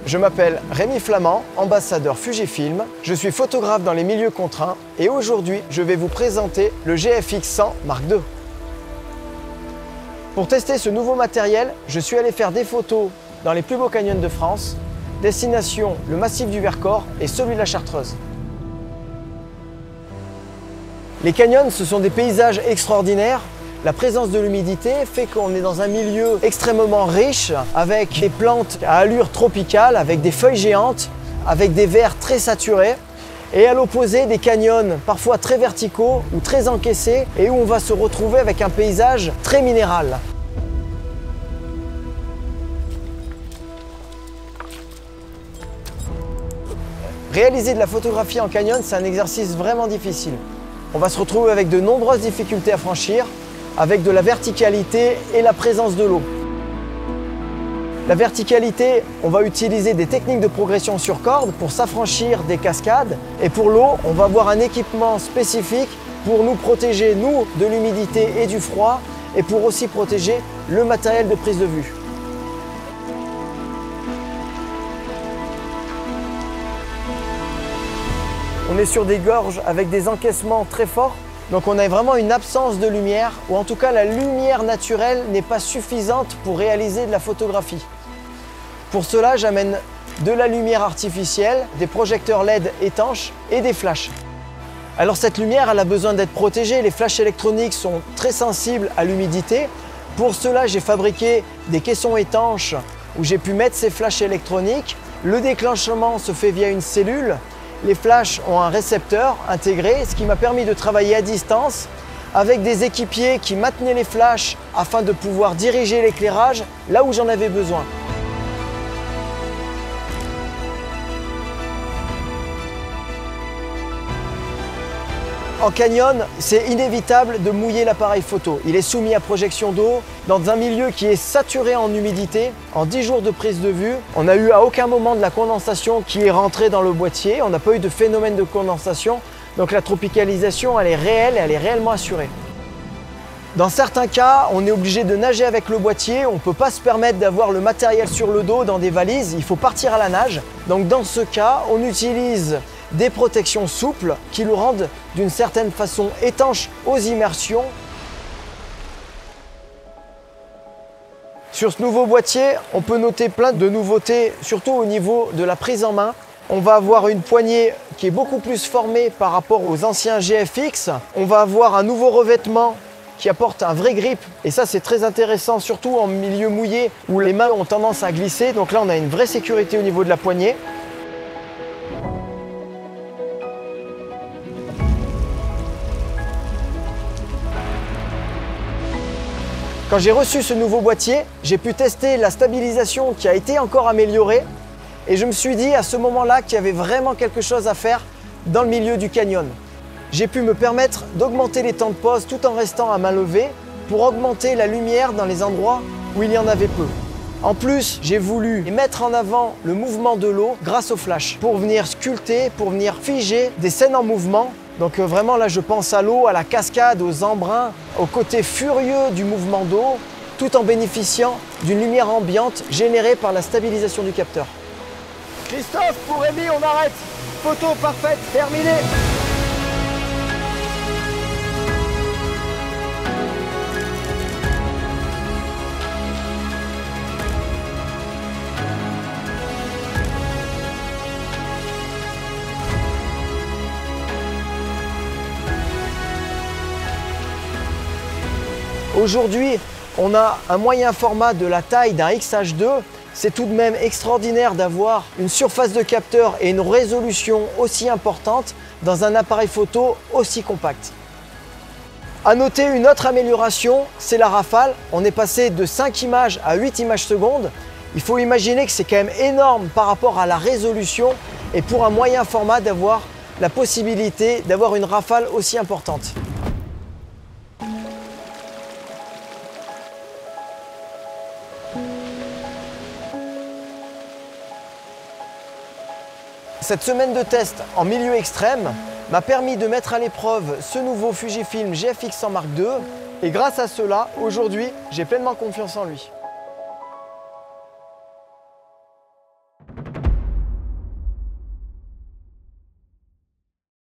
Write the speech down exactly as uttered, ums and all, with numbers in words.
Je m'appelle Rémi Flamand, ambassadeur Fujifilm. Je suis photographe dans les milieux contraints et aujourd'hui, je vais vous présenter le G F X cent Mark deux. Pour tester ce nouveau matériel, je suis allé faire des photos dans les plus beaux canyons de France, destination le massif du Vercors et celui de la Chartreuse. Les canyons, ce sont des paysages extraordinaires. La présence de l'humidité fait qu'on est dans un milieu extrêmement riche, avec des plantes à allure tropicale, avec des feuilles géantes, avec des verts très saturés, et à l'opposé des canyons parfois très verticaux ou très encaissés, et où on va se retrouver avec un paysage très minéral. Réaliser de la photographie en canyon, c'est un exercice vraiment difficile. On va se retrouver avec de nombreuses difficultés à franchir, avec de la verticalité et la présence de l'eau. La verticalité, on va utiliser des techniques de progression sur corde pour s'affranchir des cascades. Et pour l'eau, on va avoir un équipement spécifique pour nous protéger, nous, de l'humidité et du froid, et pour aussi protéger le matériel de prise de vue. On est sur des gorges avec des encaissements très forts. Donc on a vraiment une absence de lumière, ou en tout cas la lumière naturelle n'est pas suffisante pour réaliser de la photographie. Pour cela, j'amène de la lumière artificielle, des projecteurs L E D étanches et des flashs. Alors cette lumière, elle a besoin d'être protégée. Les flashs électroniques sont très sensibles à l'humidité. Pour cela, j'ai fabriqué des caissons étanches où j'ai pu mettre ces flashs électroniques. Le déclenchement se fait via une cellule. Les flashs ont un récepteur intégré, ce qui m'a permis de travailler à distance avec des équipiers qui maintenaient les flashs afin de pouvoir diriger l'éclairage là où j'en avais besoin. En canyon, c'est inévitable de mouiller l'appareil photo. Il est soumis à projection d'eau dans un milieu qui est saturé en humidité. En dix jours de prise de vue, on n'a eu à aucun moment de la condensation qui est rentrée dans le boîtier. On n'a pas eu de phénomène de condensation. Donc la tropicalisation, elle est réelle et elle est réellement assurée. Dans certains cas, on est obligé de nager avec le boîtier. On ne peut pas se permettre d'avoir le matériel sur le dos dans des valises. Il faut partir à la nage. Donc dans ce cas, on utilise des protections souples qui le rendent d'une certaine façon étanche aux immersions. Sur ce nouveau boîtier, on peut noter plein de nouveautés, surtout au niveau de la prise en main. On va avoir une poignée qui est beaucoup plus formée par rapport aux anciens G F X. On va avoir un nouveau revêtement qui apporte un vrai grip, et ça c'est très intéressant, surtout en milieu mouillé où les mains ont tendance à glisser. Donc là on a une vraie sécurité au niveau de la poignée. Quand j'ai reçu ce nouveau boîtier, j'ai pu tester la stabilisation qui a été encore améliorée, et je me suis dit à ce moment-là qu'il y avait vraiment quelque chose à faire dans le milieu du canyon. J'ai pu me permettre d'augmenter les temps de pause tout en restant à main levée pour augmenter la lumière dans les endroits où il y en avait peu. En plus, j'ai voulu mettre en avant le mouvement de l'eau grâce au flash pour venir sculpter, pour venir figer des scènes en mouvement. Donc euh, vraiment là je pense à l'eau, à la cascade, aux embruns, au côté furieux du mouvement d'eau, tout en bénéficiant d'une lumière ambiante générée par la stabilisation du capteur. Christophe, pour Rémi, on arrête. Photo parfaite, terminée. Aujourd'hui, on a un moyen format de la taille d'un X H deux. C'est tout de même extraordinaire d'avoir une surface de capteur et une résolution aussi importante dans un appareil photo aussi compact. À noter une autre amélioration, c'est la rafale. On est passé de cinq images à huit images secondes. Il faut imaginer que c'est quand même énorme par rapport à la résolution, et pour un moyen format d'avoir la possibilité d'avoir une rafale aussi importante. Cette semaine de test en milieu extrême m'a permis de mettre à l'épreuve ce nouveau Fujifilm G F X cent Mark deux, et grâce à cela, aujourd'hui, j'ai pleinement confiance en lui.